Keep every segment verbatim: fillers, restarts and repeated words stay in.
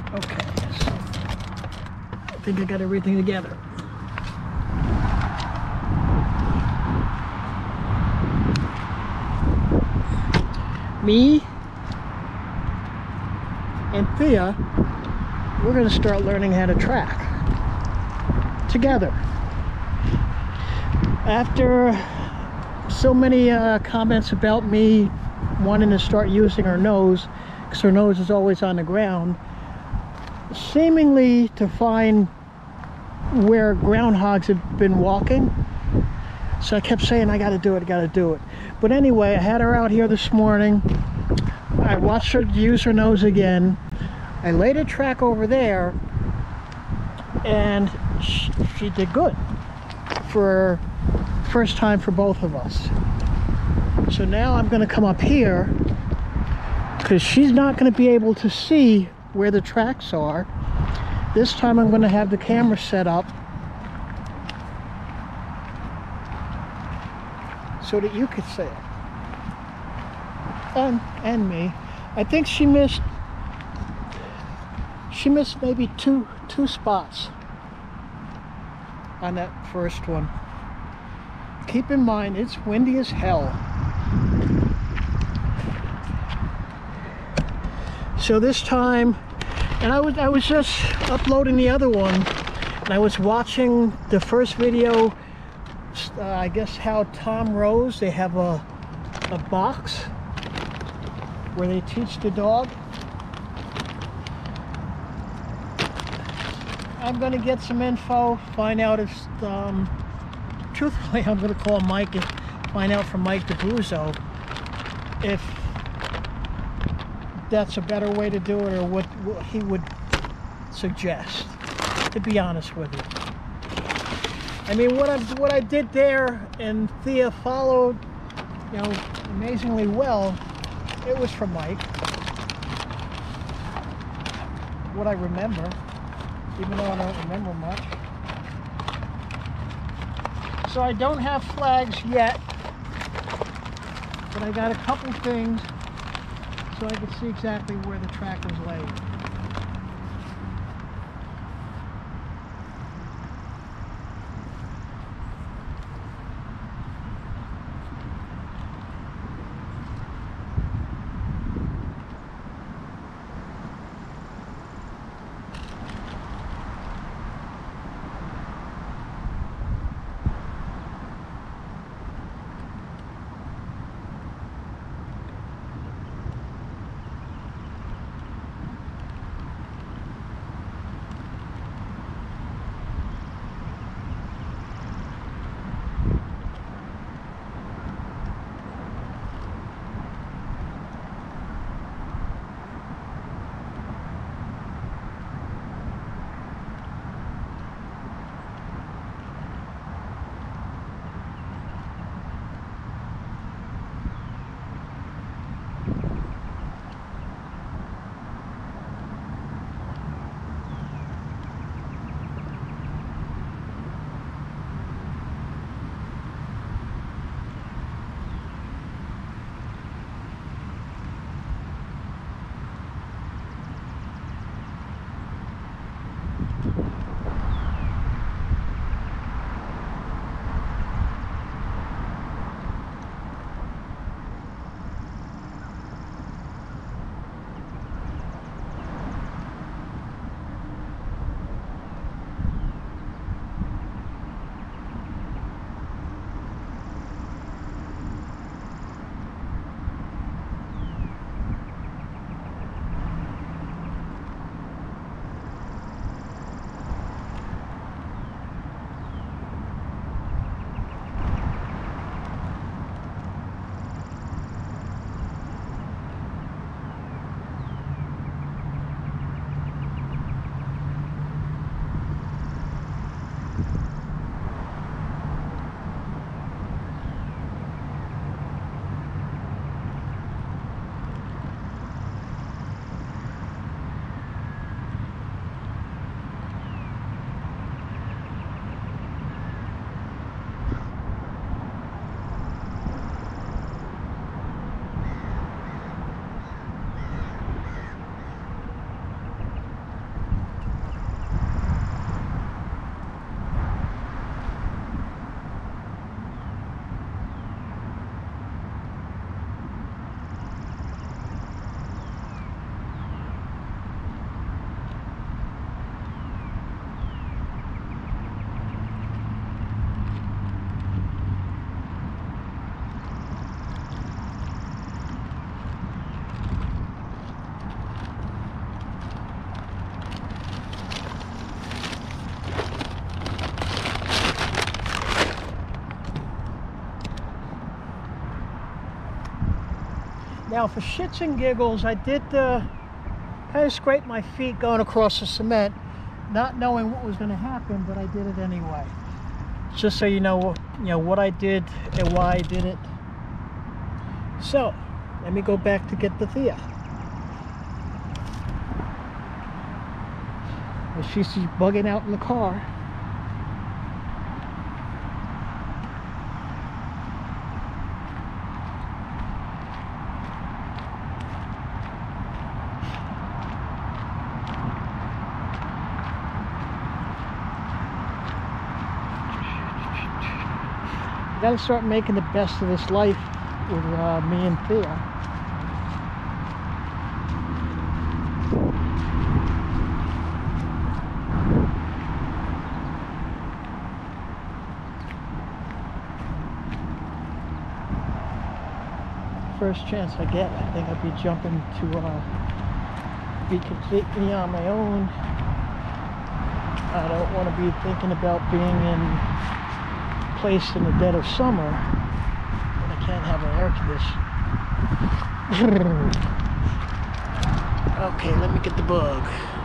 Okay, so I think I got everything together. Me and Thea, we're going to start learning how to track together. After so many uh, comments about me wanting to start using her nose, because her nose is always on the ground, seemingly to find where groundhogs have been walking. So I kept saying, I gotta do it, I gotta do it. But anyway, I had her out here this morning. I watched her use her nose again. I laid a track over there, and she, she did good for first time for both of us. So now I'm gonna come up here, because she's not gonna be able to see where the tracks are. This time I'm gonna have the camera set up so that you could see it. And, and me. I think she missed, she missed maybe two, two spots on that first one. Keep in mind, it's windy as hell. So this time, and I was, I was just uploading the other one, and I was watching the first video, uh, I guess how Tom Rose, they have a, a box where they teach the dog. I'm going to get some info, find out if, um, truthfully, I'm going to call Mike and find out from Mike DeBruzzo if that's a better way to do it, or what, what he would suggest, to be honest with you. I mean, what I, what I did there, and Thea followed, you know, amazingly well, it was from Mike. What I remember, even though I don't remember much. So I don't have flags yet, but I got a couple things so I can see exactly where the track was laid. Now, for shits and giggles, I did uh, kind of scrape my feet going across the cement, not knowing what was going to happen, but I did it anyway. Just so you know, you know what I did and why I did it. So, let me go back to get the Thea. She's bugging out in the car. Gotta start making the best of this life with uh, me and Thea. First chance I get, I think I'd be jumping to uh, be completely on my own. I don't want to be thinking about being in place in the dead of summer when I can't have an air conditioner. Okay, let me get the bug.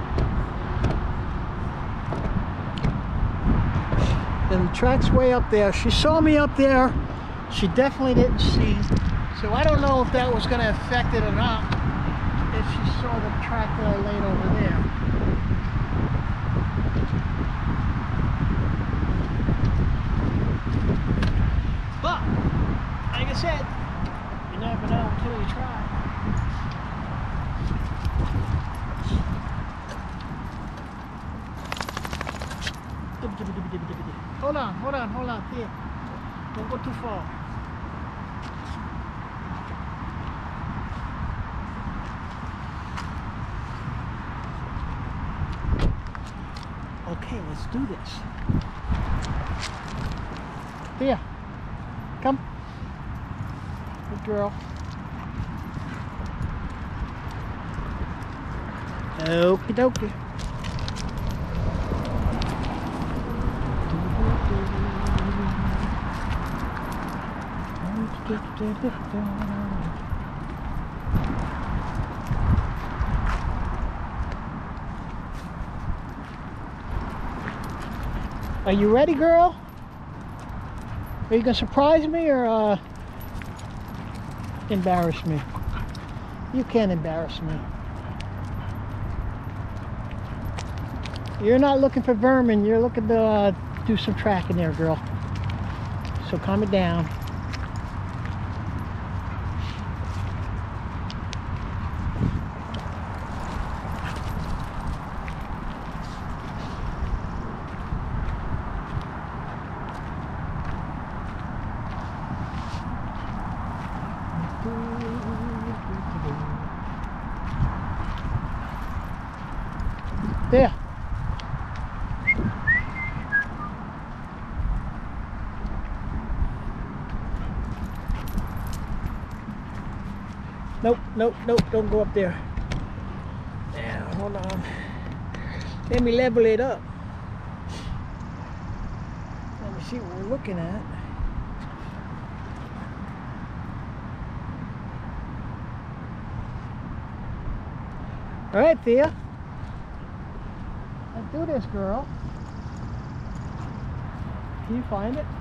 And the track's way up there. She saw me up there. She definitely didn't see. So I don't know if that was going to affect it or not, if she saw the track that I laid over there. But, like I said, you never know until you try. Hold on, hold on, hold on, here. Don't go too far. Okay, let's do this. Here, come. Good girl. Okie dokie. Are you ready, girl? Are you gonna surprise me or uh, embarrass me? You can't embarrass me. You're not looking for vermin. You're looking to uh, do some tracking there, girl. So calm it down. There. Nope, nope, nope, don't go up there. Now, hold on. Let me level it up. Let me see what we're looking at. All right, Thea. Let's do this, girl. Can you find it?